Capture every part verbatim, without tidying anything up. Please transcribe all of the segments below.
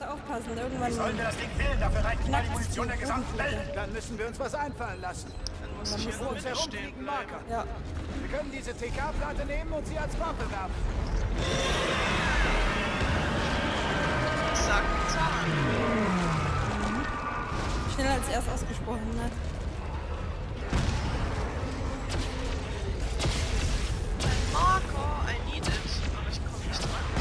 aufpassen. Irgendwann. Wie sollen wir das Ding killen? Dafür reicht nicht mal die Munition der gesamten Bodenplatte. Welt. Dann müssen wir uns was einfallen lassen. Dann muss Dann ich muss hier in der Um uns Mitte herum stehen fliegen bleiben. Marker. Ja. Wir können diese T K-Platte nehmen und sie als Waffe werfen. Zack, zack. Schneller als erst ausgesprochen, ne? Ein Marker, I need it. Aber ich komme nicht dran.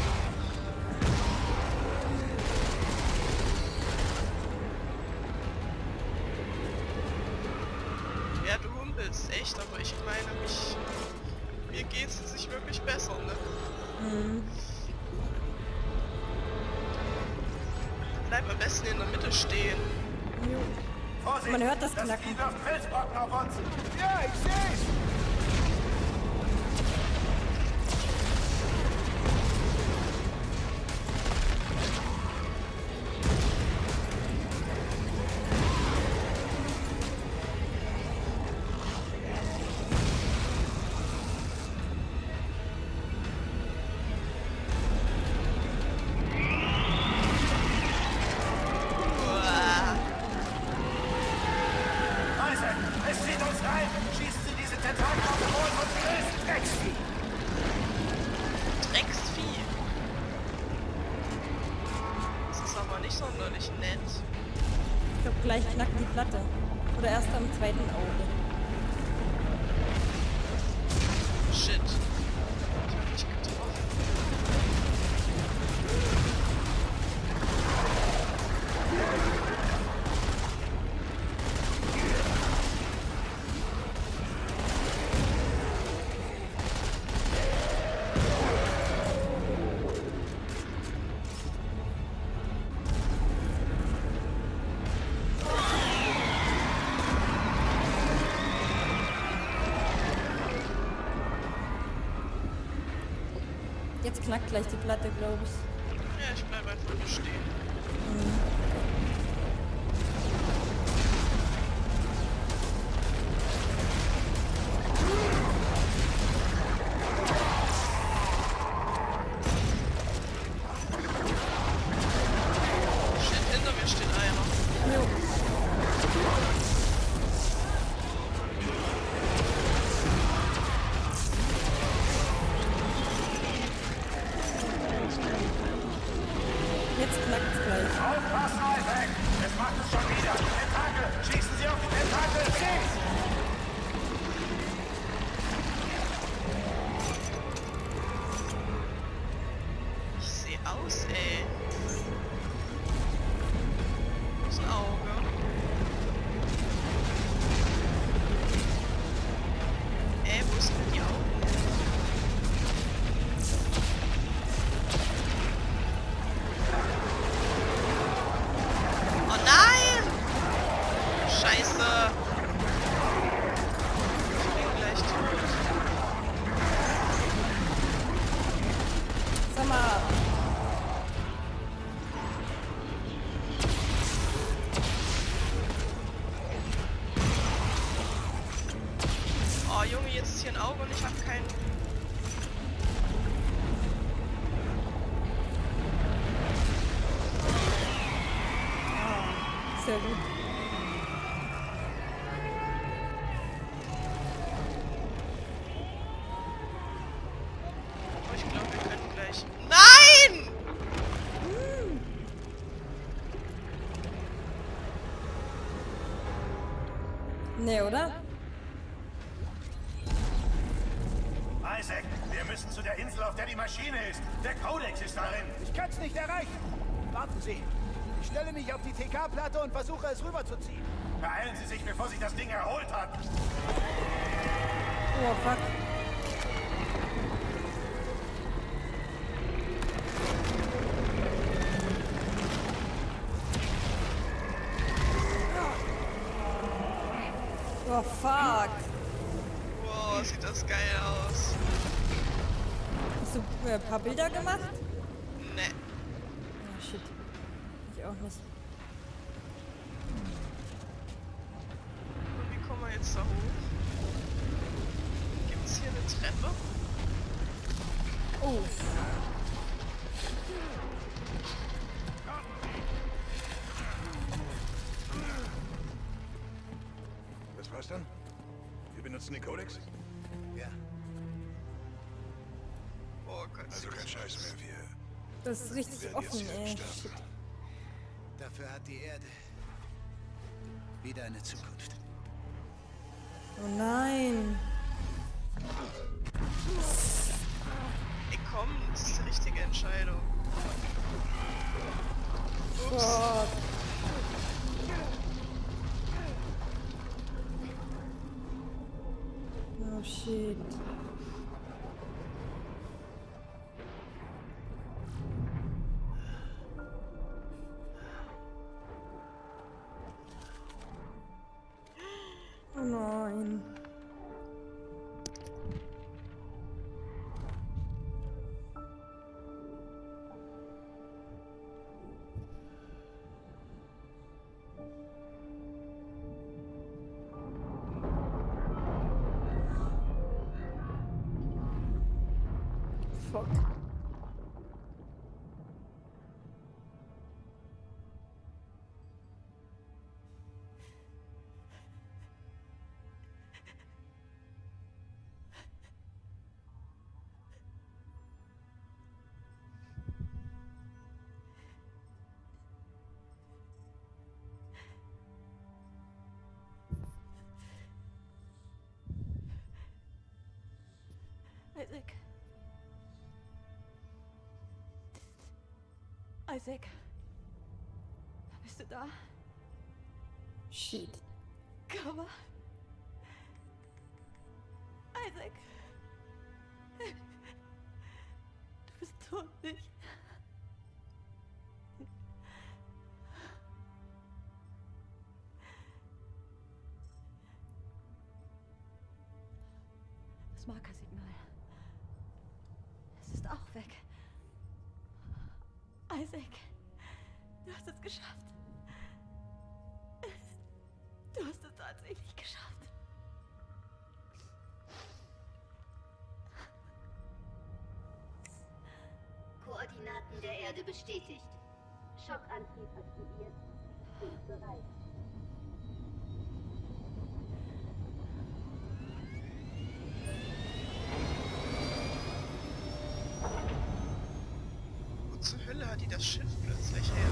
Ja, du humpelst echt, aber ich meine, mich, mir geht's jetzt nicht wirklich besser, ne? Mhm. Bleib am besten in der Mitte stehen. Jo. Vorsicht! Man hört das Das Knacken. Vieh wirft Felsbrocken auf uns! Ja, ich seh's. Isaac, es zieht uns rein! Schießen Sie diese Tentakel auf den Boden und löst Drecksvieh! Drecksvieh. Das ist aber nicht sonderlich nett. Ich glaube, gleich knackt die Platte. Oder erst am zweiten Auge. Shit. Ich hab nicht getroffen. Jetzt knackt gleich die Platte, glaube ich. Ja, ich bleib einfach nur stehen. Shit, hinter mir steht einer. Jo. Jetzt knackt es gleich. Aufpassen, Isaac! Es macht es schon wieder! Tentakel! Schießen Sie auf die Tentakel! Schieß! Ich seh aus, ey. Wo ist ein Auge? Ey, wo ist denn die Augen? Oh nein! Scheiße! Ich bin gleich tot. Sag mal. Oh Junge, jetzt ist hier ein Auge und ich hab keinen. Sehr gut. Oh, ich glaube, wir können gleich. Nein! Nee, oder? Isaac, wir müssen zu der Insel, auf der die Maschine ist. Der Codex ist darin. Ich kann's nicht erreichen. Warten Sie. Ich stelle mich auf die T K-Platte und versuche es rüberzuziehen. Beeilen Sie sich, bevor sich das Ding erholt hat. Oh, fuck. Oh, fuck. Wow, sieht das geil aus. Hast du äh, ein paar Bilder gemacht? Ne. Oh, shit. Ich auch nicht. Und wie kommen wir jetzt da hoch? Gibt's hier eine Treppe? Oh. benutzen den Kodex? Ja. Oh Gott. Also kein Scheiß mehr, wir Das ist richtig werden jetzt offen, hier ey. sterben. Shit. Dafür hat die Erde wieder eine Zukunft. Oh nein. Ey komm, das ist die richtige Entscheidung. Ups. Gott. Oh shit. Oh nein. Fuck. Isaac. Isaac. Bist du da? Shit. Cover. Isaac. Du bist tot, nicht? Das Markersignal. Es ist auch weg. Isaac, du hast es geschafft. Du hast es tatsächlich geschafft. Koordinaten der Erde bestätigt. Schockantrieb aktiviert. Sind bereit. Wo zur Hölle hat die das Schiff plötzlich her?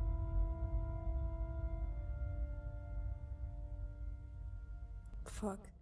Fuck.